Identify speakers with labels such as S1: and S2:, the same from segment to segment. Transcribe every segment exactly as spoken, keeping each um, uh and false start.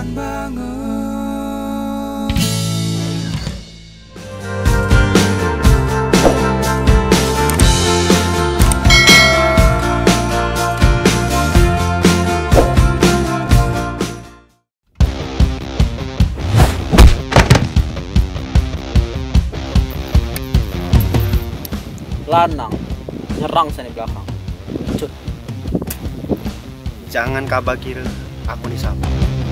S1: nyaman banget.
S2: Lanang nyerang sini belakang. Cut.
S3: Jangan kabakir, aku nih sama.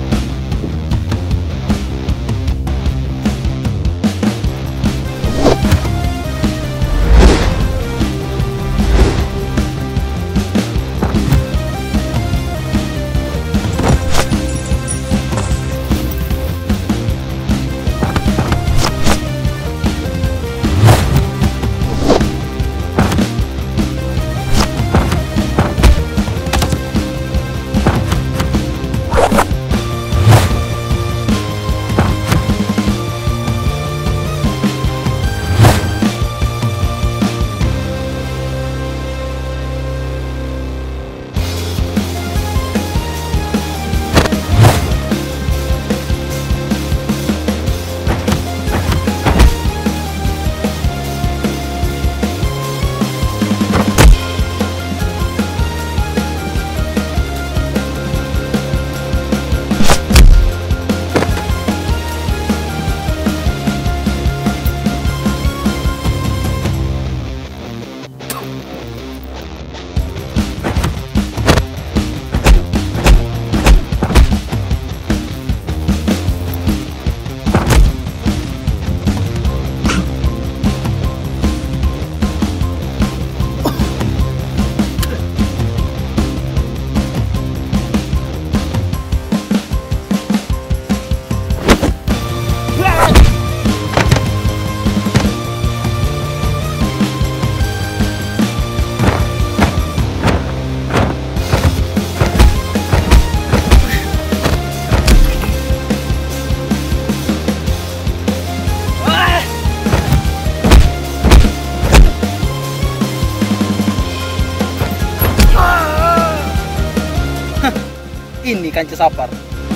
S2: Ini kanca sapar.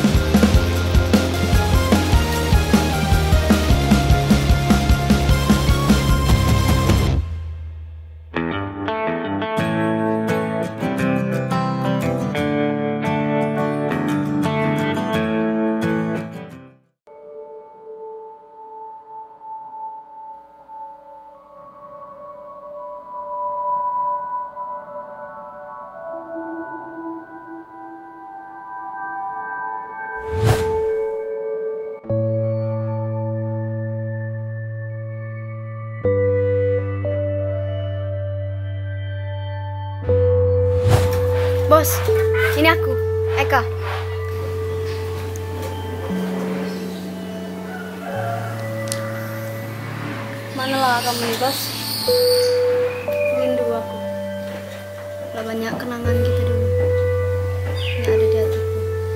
S4: Bos, ini aku, Eka. Manalah kamu nih, Bos? Rindu aku. Gak banyak kenangan kita dulu yang ada di hatiku.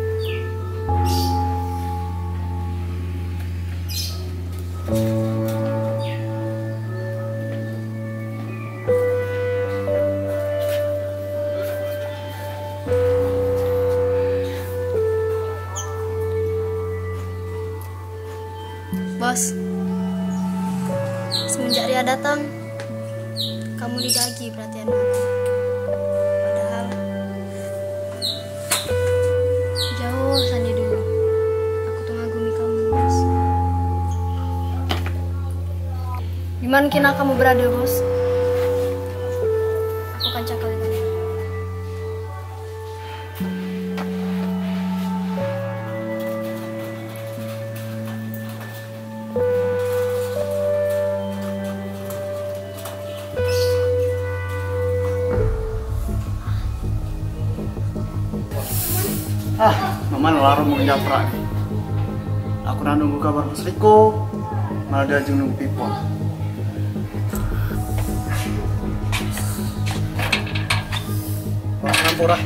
S4: Bos, semenjak Ria datang, kamu dibagi perhatian aku. Padahal jauh sandi dulu, aku tuh ngagumi kamu, Bos. Dimana kina kamu berada, Bos? Aku akan cakap kamu.
S3: Ah, mama larang mau japrak. Aku nak nunggu kabar Mas Riko, malah dia aja nunggu Pipon. Wah, campur ah.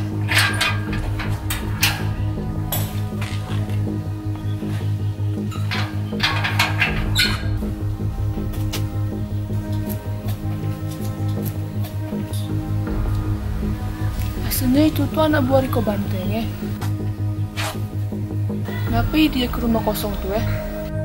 S5: Aslinya itu tuh anak buah Riko Banteng ya.
S1: Ngapain dia ke rumah kosong tuh eh?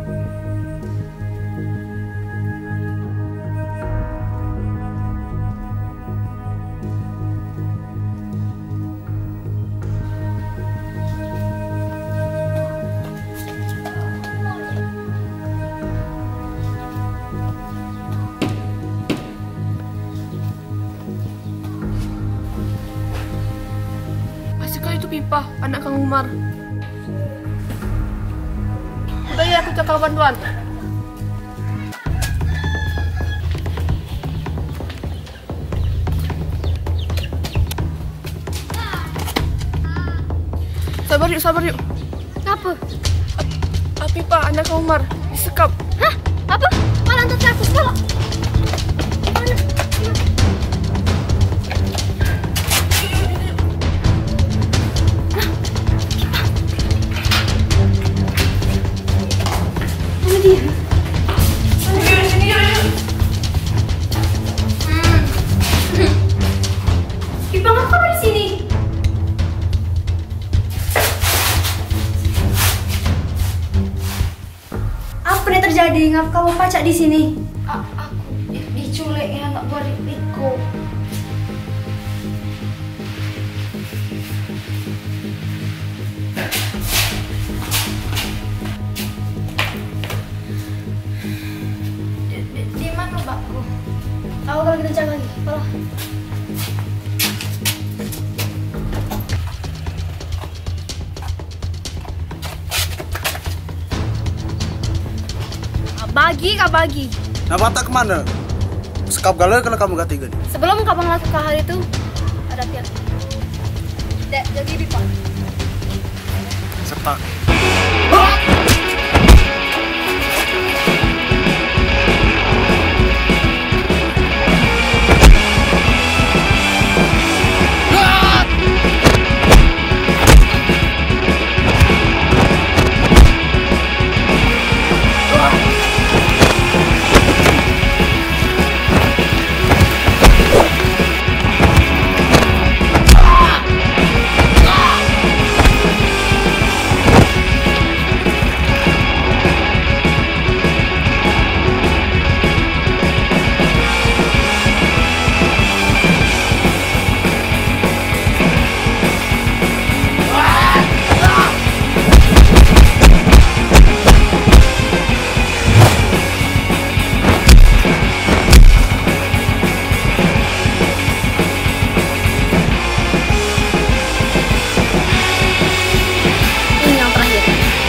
S1: Masihkah itu Pipa, anak Kang Umar? Udah ya, aku cakap bantuan. Sabar yuk, sabar yuk.
S4: Apa?
S1: Ah, Pipa, anak Kang Umar, disekap.
S4: Hah? Apa? Malah antar aku sekolah. Mana? Mana dia? Pipa ngapa kamu di sini? Apa yang terjadi? Ngapa kamu pacak di sini?
S5: A- aku di- diculik ya anak buah Riko. Di, di, di mana bakku?
S4: Tahu kalau kita cari lagi. Kalau bagi kak bagi.
S3: Nah, bata kemana? Sekap galau kalau kamu gak tiga nih.
S4: Sebelum kamu melakukan hal itu, ada tiap. Dek, jadi Pipa.
S3: Serta.
S4: Ini yang terakhir.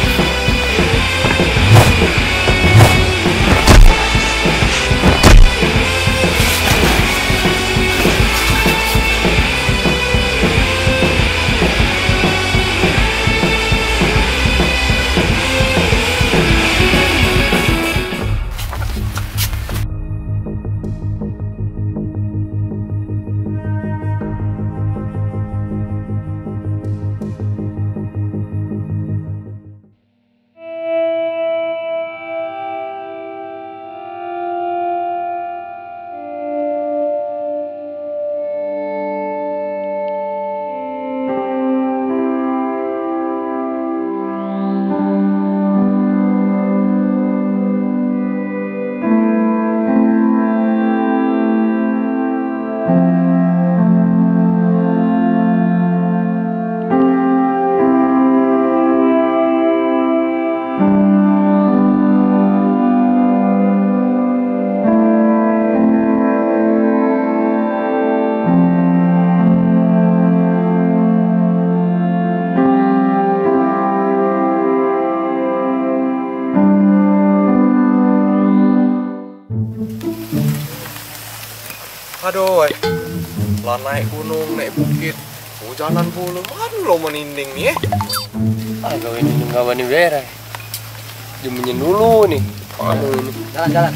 S6: Aduh, eh. Lah naik gunung, naik bukit, hujanan pula, mana lo meninding nih eh?
S7: Ah, gawin ini gawan ini beres. Jemennya dulu nih. Anu ini.
S2: Jalan-jalan.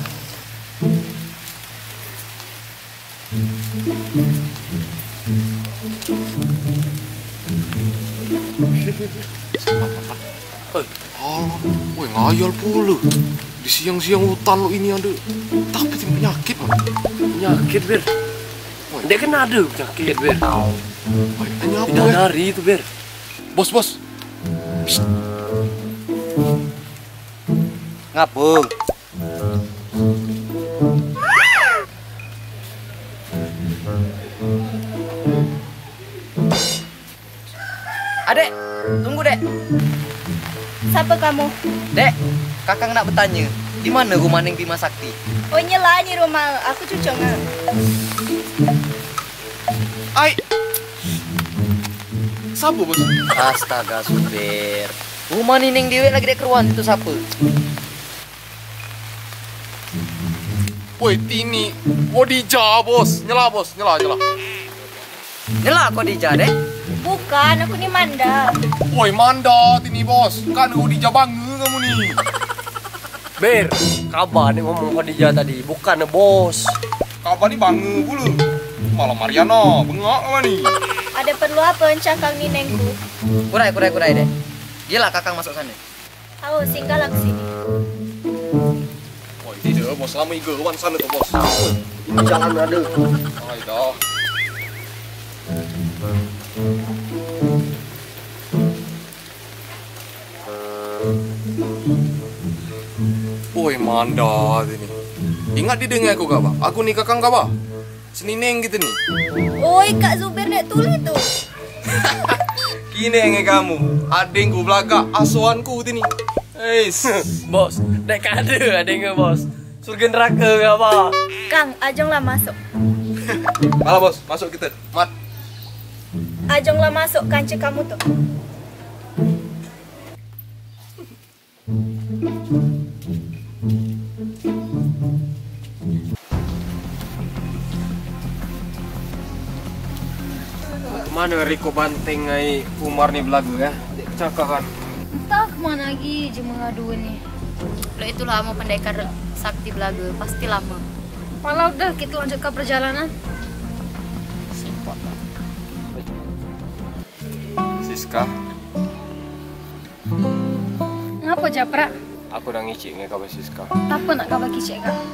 S6: Eh, alah, woi ngayal pula. Di siang-siang hutan lo ini ada, tapi itu penyakit mah.
S7: Penyakit, Ber. Dia kan ada penyakit, Ber.
S6: Woi, tanya apa
S7: Tidak
S6: ya?
S7: hari itu, Ber.
S6: Bos, bos. Psst.
S2: Ngapung.
S8: Adek, tunggu dek.
S4: Siapa kamu?
S8: Dek, kakang nak bertanya, di mana rumah Neng Bima Sakti?
S4: Oh nyela ni rumah aku cucung.
S6: Ai. Siapa bos?
S8: Astaga supir. Rumah ni Neng Dewi lagi dek keruan itu siapa?
S6: Woi, Tini. Kodija bos. Nyela bos, nyela nyela.
S8: Nyela Kodija dek.
S4: Bukan, aku ni Manda.
S6: Woi, Manda Tini bos. Kan Kodija bangga kamu nih.
S7: Ber, kabar nih ngomong Khadijah tadi, bukan bos.
S6: Kabar nih bangga pula. Malah Mariana, bengak apa nih?
S4: Ada perlu apa encakang ni nengku?
S8: Kurai, kurai, kurai dek. Gila kakang masuk sana.
S4: Ayo singgah ke sini.
S6: Woi, tidak bos, lama iga wan sana tuh bos.
S7: Jangan ada.
S6: Ay dah. Woi, Manda ini. Ingat didengar aku gak, Pak? Aku nih kakang gak, Pak? Senineng gitu nih.
S4: Oi, Kak Zubir nek tuli tu.
S6: Kini yang kamu, adengku belaka, asuhanku ini. Eis,
S7: Bos, dek ada adanya bos. Surga neraka gak apa?
S4: Kang, ajonglah masuk.
S6: malah bos, masuk kita. Mat.
S4: Ajonglah masuk kanci kamu tuh.
S7: Mana Riko Banteng ai Umar nih belagu ya? Kecakakan.
S5: Entah kemana lagi je mengadu ni. Lo itu lama pendekar sakti belaga, pasti lama. Walau dah kita lanjut ke perjalanan.
S6: Siska,
S5: Ngapa Japra?
S7: Aku dah ngicik dengan kabar Siska.
S5: Apa nak kau bagi cek kau?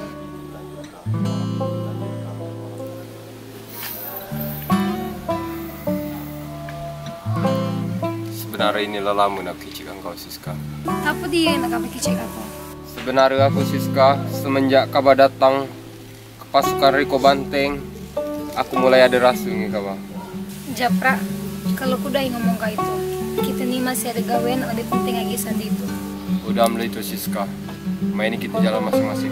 S7: Sebenarnya ini lelamu nak kicikkan kau Siska.
S5: Apa dia nak kau bagi cek kau?
S7: Sebenarnya aku Siska, semenjak kabar datang ke pasukan Riko Banteng, aku mulai ada rasa dengan kabar.
S5: Japra, kalau kuda yang ngomong kau itu, kita ni masih ada gawean lebih penting lagi sandi itu.
S7: Udah ambil itu Siska. Main ini kita jalan masing-masing.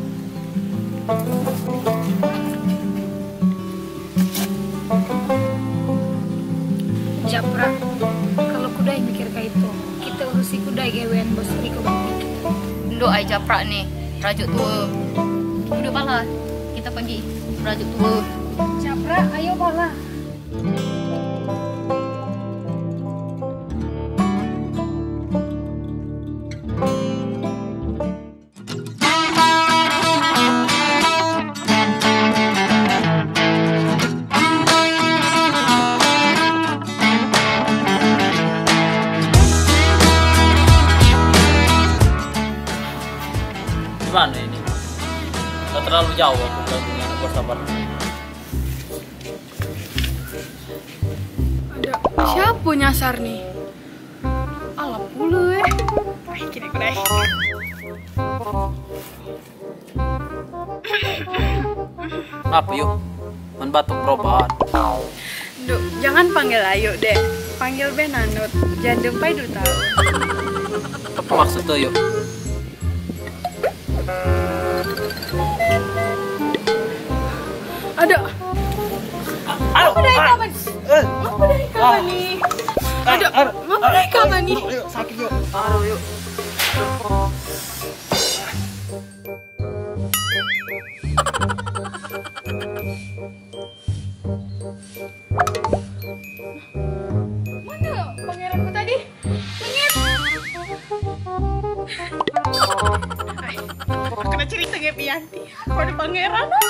S5: Japra, kalau kuda yang mikir kau itu, kita urusi kuda gawean bos Riko Banteng.
S9: Dulu ai Japra nih, rajuk tua. Udah pala, kita pergi rajuk tua.
S5: Japra, ayo pala.
S2: Gimana ini? Gak terlalu jauh aku gantungnya anak buah sabar.
S1: Ada siapa nyasar nih? Alah pula eh. Ay, kini aku deh.
S2: Apa yuk? Man batuk berobat.
S1: Duh, jangan panggil Ayu deh. Panggil Benanut. Jangan dempai dulu tahu.
S2: Apa maksudnya yuk?
S1: Ada. Ngapa dari kapan? Ngapa dari kapan nih? Ada. Ngapa dari kapan nih?
S2: Sakit yuk. Aduh yuk.
S1: Mana pangeranku tadi? Mengep. Ay, aku kena cerita nge Pianti. Kau ada pangeran ah.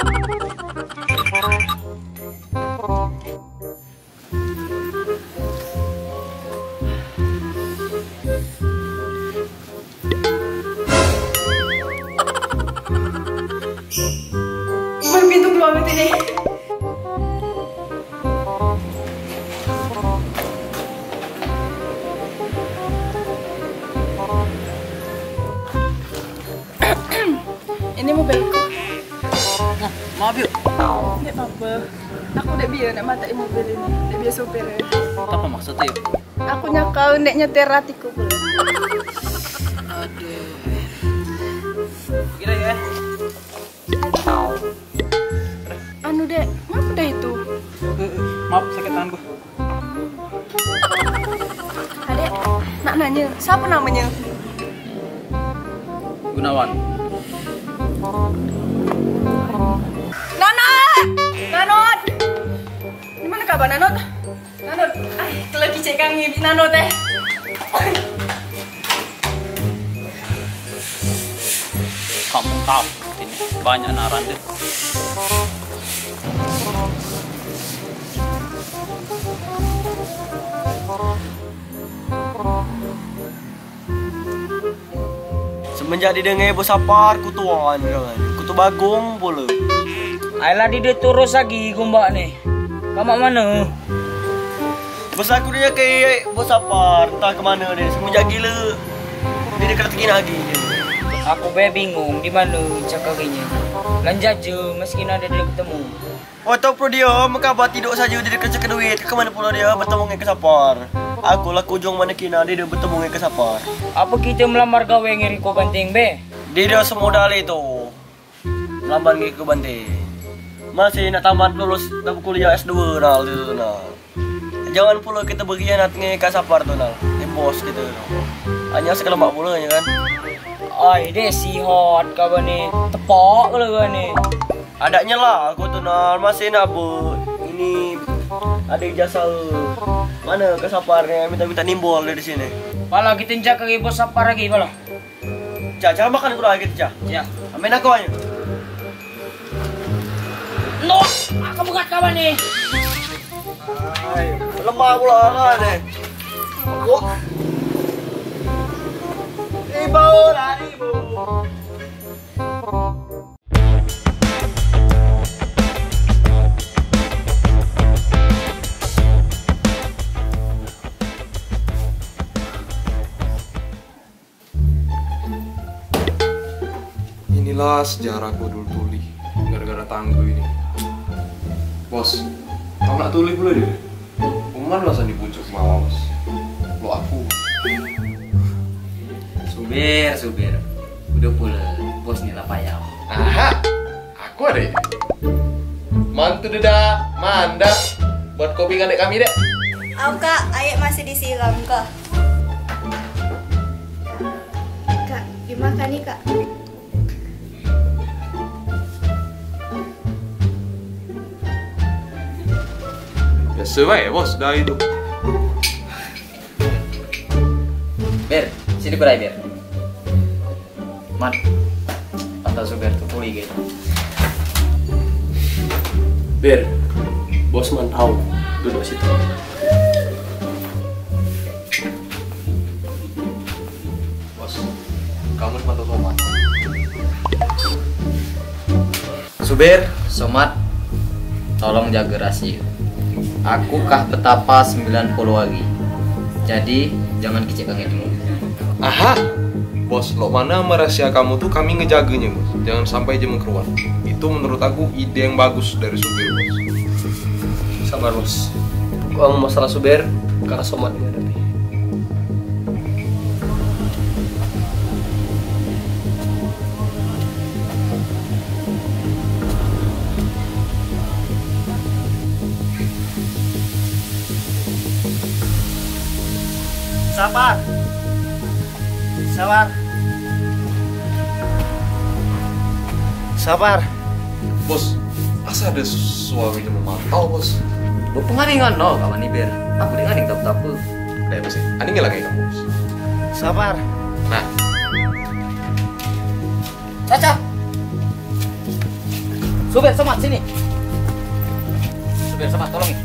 S1: Umar pintu keluar ini.
S2: Maaf yuk.
S1: Tidak apa-apa. Aku udah biar nak matai mobil ini. Udah biar sopir ya.
S2: Apa maksudnya yuk?
S1: Aku nyakau nek nyetir hatiku pula.
S2: Aduh. Kira ya.
S1: Anu dek, apa deh itu?
S2: Maaf sakit tanganku.
S1: Adek, nak nanya, siapa namanya?
S2: Gunawan.
S1: Nanot! Nanot! Di mana kabar Nanot? Nanot, ay, kalau kicik kang ngibi Nanot teh.
S2: Kamu tahu ini banyak naran deh.
S10: Semenjak didengar bos apar kutuan kan. Kutu bagong pula.
S8: Ayolah di dia terus lagi kumbak nih. Kamu mana?
S10: Bos aku dia kayak bos apar, entah kemana dia. Semenjak gila. Dia dekat tinggi lagi.
S8: Aku be bingung di mana cakakinya. Lanjut je meski ada dia ketemu.
S10: Oh tahu pro dia, mengapa tidur saja dia dekat cakap duit. Ke mana pula dia bertemu dengan kesapar. Aku lah kujung mana kina dia bertemu dengan kesapar.
S8: Apa kita melamar gawe ngiri ko banting be?
S10: Dia dia semodal itu. Melamar ngiri ko banting. Masih nak tamat lulus dapat kuliah S dua nal itu nal. Jangan pula kita berkhianat dengan kesapar tu nal. Dia bos kita. Hanya sekelemak pula ya kan.
S8: Ay, deh si hot kawan ni tepak kalau kawan ni.
S10: Adanya lah aku tu nal masih nak ber ini ada ijazah mana kesaparnya minta-minta nimbol dari sini.
S8: Pala kita njak ke bos sapar lagi pala.
S10: Cak, jangan makan kurang lagi cak.
S8: Ya.
S10: Amin aku aja.
S8: No, aku bukan kawan ni.
S10: Ay, lemah pula kan ni. Aku. Ibu lah ibu.
S6: Inilah sejarahku dulu tuli gara-gara tangguh ini. Bos, kamu nak tuli pula dia? Uman masa di pucuk mawar bos. Lo aku.
S8: Subir, subir. Udah pula bos ni lah payah.
S6: Aha, aku ada ini. Mantu deda, manda. Buat kopi kan dek kami dek.
S4: Oh kak, air masih disiram kak. Kak, dimakan nih kak.
S6: Biasa baik bos, dah itu.
S8: Ber, sini berai ber. Man, atau subir tu tuli gitu.
S10: Bir, bos man tahu duduk situ.
S6: Bos, kamu sepatu somat.
S8: Subir, somat, tolong jaga rasio. Aku kah betapa sembilan puluh lagi. Jadi jangan kecek kaget dulu.
S6: Aha, bos, lo mana merahasia kamu tuh kami ngejaganya bos. Jangan sampai jam keluar. Itu menurut aku ide yang bagus dari supir bos.
S10: Sabar bos. Kalau masalah subir, karena somat dihadapi. Sabar. Sabar. Sabar.
S6: Bos, asa ada suara yang memantau bos.
S8: Lo pengaringan no kawan ni ber. Aku dengar ning tapu-tapu.
S6: Kayak bos, ani nggak lagi kamu bos.
S10: Sabar.
S6: Nah,
S8: Caca. Subir, somat sini. Subir, somat tolong.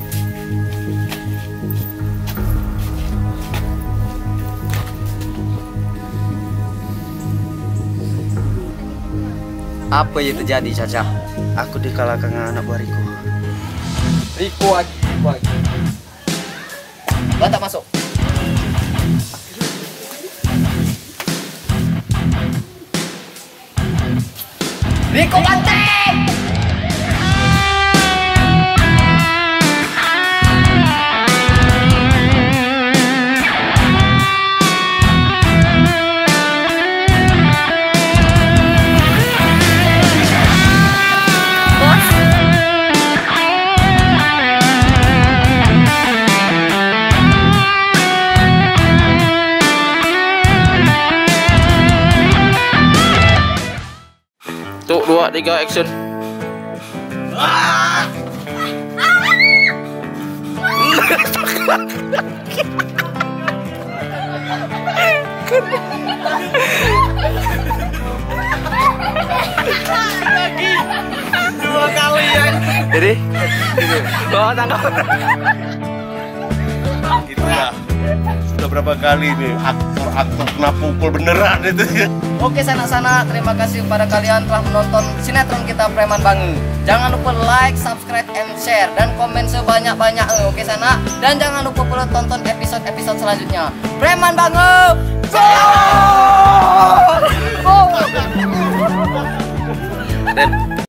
S10: Apa yang terjadi, Caca? Aku dikalahkan anak buah Riko.
S8: Riko lagi, Riko lagi. Bantak masuk. Riko banting!
S11: Dua, tiga, action.
S10: Lagi dua kali ya.
S11: Jadi, bawa tangkap.
S12: Gitu ya. Sudah berapa kali nih aktor-aktor kena pukul beneran itu ya.
S8: Oke sanak-sanak, terima kasih kepada kalian telah menonton sinetron kita Preman Bange. Jangan lupa like, subscribe, and share dan komen sebanyak-banyak. Oke sanak, dan jangan lupa pula tonton episode-episode selanjutnya. Preman Bange. Go!
S11: Dan